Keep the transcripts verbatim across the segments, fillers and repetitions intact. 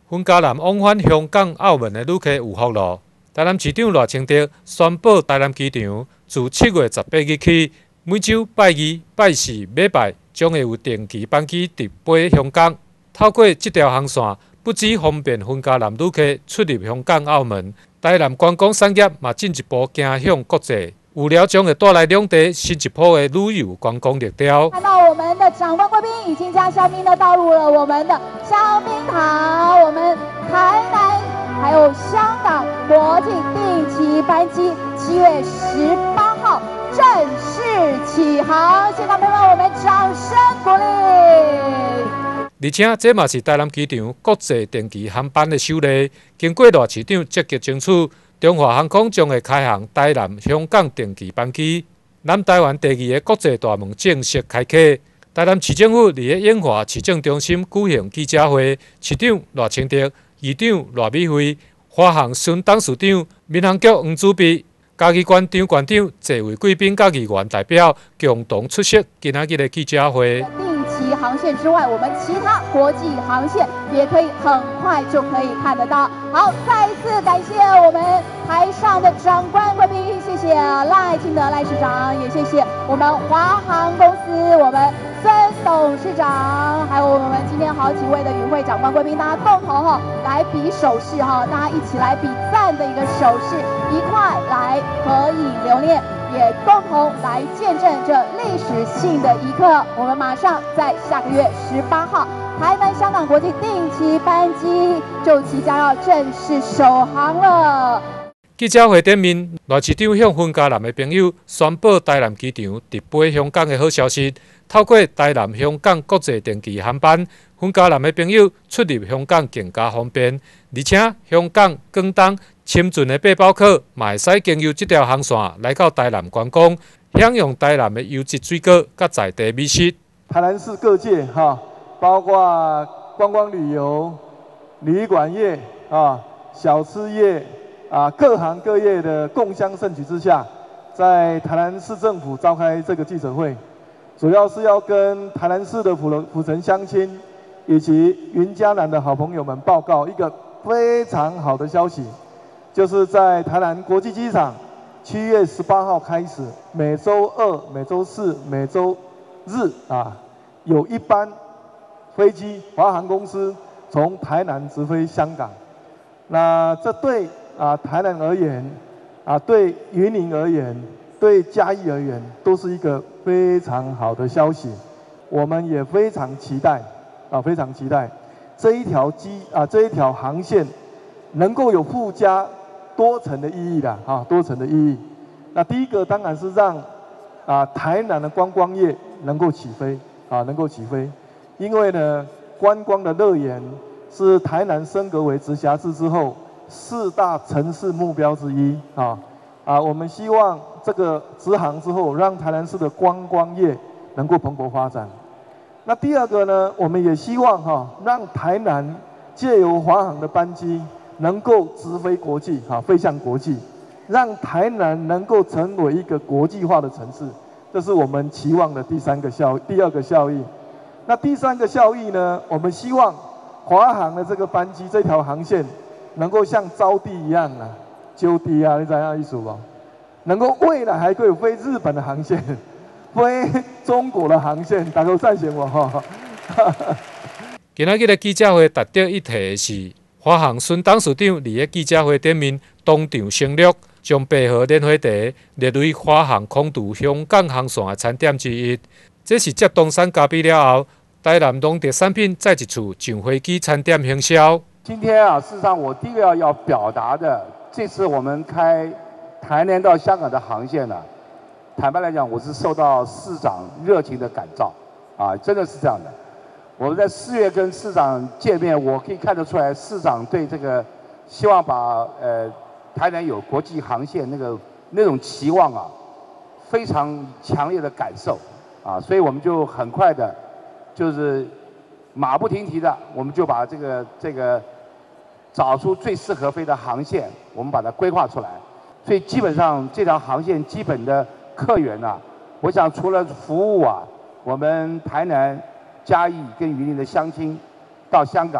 分嘉南往返香港、澳门的旅客有福咯。台南市长赖清德宣布，台南机场自七月十八日起，每周拜二、拜四、礼拜将会有定期班机直飞香港。透过这条航线，不只方便分嘉南旅客出入香港、澳门，台南观光产业嘛进一步走向国际。有料将会带来两地新一波的旅游观光热潮。 看到我们的长官贵宾已经将香槟呢倒入了我们的香槟塔，我们台南还有香港国际定期班机七月十八号正式起航，现场朋友们，我们掌声鼓励。 而且这嘛是台南机场国际定期航班的首例，经过赖市长积极争取。中华航空将会开航台南、香港定期班机，南台湾第二个国际大门正式开启。台南市政府伫个永华市政中心举行记者会，市长赖清德、议长赖美惠、华航孙董事长、民航局黄祖弼、嘉义县张县长侪位贵宾甲议员代表共同出席今仔日的记者会。 定期航线之外，我们其他国际航线也可以很快就可以看得到。好，再一次感谢我们台上的长官贵宾，谢谢赖清德赖市长，也谢谢我们华航公司我们孙董事长，还有我们今天好几位的与会长官贵宾，大家共同哈来比手势哈，大家一起来比赞的一个手势，一块来合影留念。也共同来见证这历史性的一刻。我们马上在下个月十八号，台南、香港国际定期班机就即将要正式首航了。 记者会顶面，赖市长向分嘉南的朋友宣布台南机场直飞香港的好消息。透过台南、香港国际定期航班，分嘉南的朋友出入香港更加方便，而且香港、广东、深圳的背包客嘛会使经由这条航线来到台南观光，享用台南的优质水果甲在地美食。 台南市各界哈，包括观光旅游、旅馆业啊、小吃业啊，各行各业的共襄盛举之下，在台南市政府召开这个记者会，主要是要跟台南市的府府城乡亲以及云嘉南的好朋友们报告一个非常好的消息。就是在台南国际机场，七月十八号开始，每周二、每周四、每周日啊，有一班飞机，华航公司从台南直飞香港。那这对啊台南而言，啊对云林而言，对嘉义而言，都是一个非常好的消息。我们也非常期待啊，非常期待这一条机啊这一条航线能够有附加多层的意义的啊，多层的意义。那第一个当然是让啊台南的观光业能够起飞啊，能够起飞，因为呢观光的乐园是台南升格为直辖市之后四大城市目标之一啊啊，我们希望这个直航之后，让台南市的观光业能够蓬勃发展。那第二个呢，我们也希望哈、啊，让台南借由华航的班机，能够直飞国际，哈，飞向国际，让台南能够成为一个国际化的城市，这是我们期望的第三个效，第二个效益。那第三个效益呢？我们希望华航的这个班机这条航线，能够像招娣一样啊，就地啊，你知道意思不？能够未来还可以飞日本的航线，飞中国的航线，大家赞成我哈。 今仔日的记者会值得一提的是。华航孙董事长伫个记者会顶面当场承诺，将白河莲花茶列为华航空渡香港航线的餐点之一。这是接东山加币了后，台南农特产品再一次上飞机餐点行销。 今天啊，事实上我第一个要要表达的，这次我们开台南到香港的航线呢，坦白来讲，我是受到市长热情的感召，啊，真的是这样的。我们在四月跟市长见面，我可以看得出来，市长对这个希望把呃台南有国际航线那个那种期望啊，非常强烈的感受啊，所以我们就很快的，就是马不停蹄的，我们就把这个这个找出最适合飞的航线，我们把它规划出来。所以基本上这条航线基本的客源啊，我想除了服务啊，我们台南、嘉义跟云林的乡亲到香港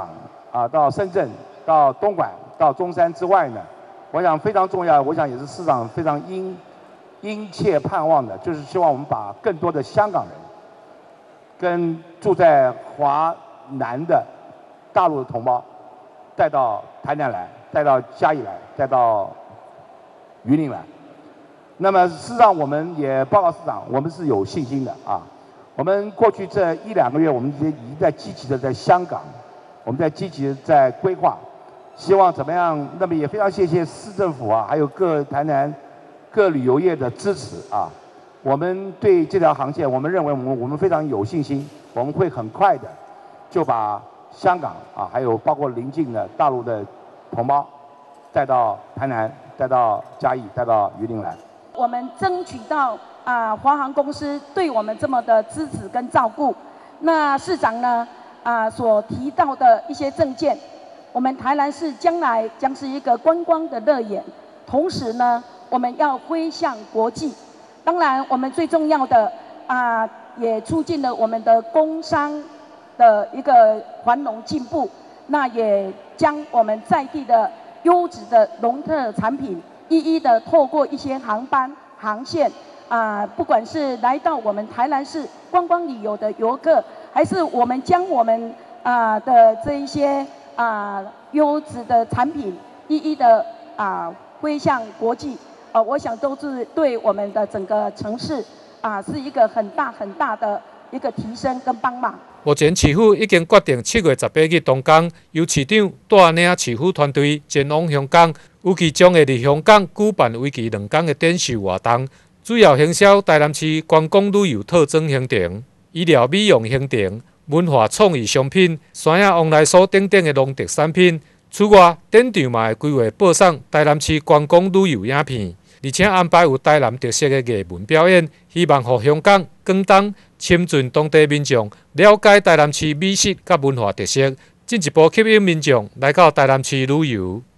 啊，到深圳、到东莞、到中山之外呢，我想非常重要，我想也是市长非常殷殷切盼望的，就是希望我们把更多的香港人跟住在华南的大陆的同胞带到台南来，带到嘉义来，带到云林来。那么事实上，我们也报告市长，我们是有信心的啊。我们过去这一两个月，我们已经在积极的在香港，我们在积极的在规划，希望怎么样？那么也非常谢谢市政府啊，还有各台南各旅游业的支持啊。我们对这条航线，我们认为我们我们非常有信心，我们会很快的就把香港啊，还有包括邻近的大陆的同胞带到台南，带到嘉义，带到云林来。 我们争取到啊，华航公司对我们这么的支持跟照顾。那市长呢啊所提到的一些政见，我们台南市将来将是一个观光的乐园，同时呢，我们要挥向国际。当然，我们最重要的啊，也促进了我们的工商的一个繁荣进步。那也将我们在地的优质的农特产品，一一的透过一些航班航线啊，不管是来到我们台南市观光旅游的游客，还是我们将我们啊的这一些啊优质的产品，一一的啊挥向国际。呃，我想都是对我们的整个城市啊，是一个很大很大的一个提升跟帮忙。 目前市府已经决定七月十八日动工，由市长带领市府团队前往香港，预计将会伫香港举办为期两天的展售活动，主要行销台南市观光旅游特征行程、医疗美容行程、文化创意商品、山野往来所等等的农特产品。此外，展场嘛会规划播送台南市观光旅游影片，而且安排有台南特色的艺文表演，希望让香港、广东、深圳当地民众了解台南市美食甲文化特色，进一步吸引民众来到台南市旅游。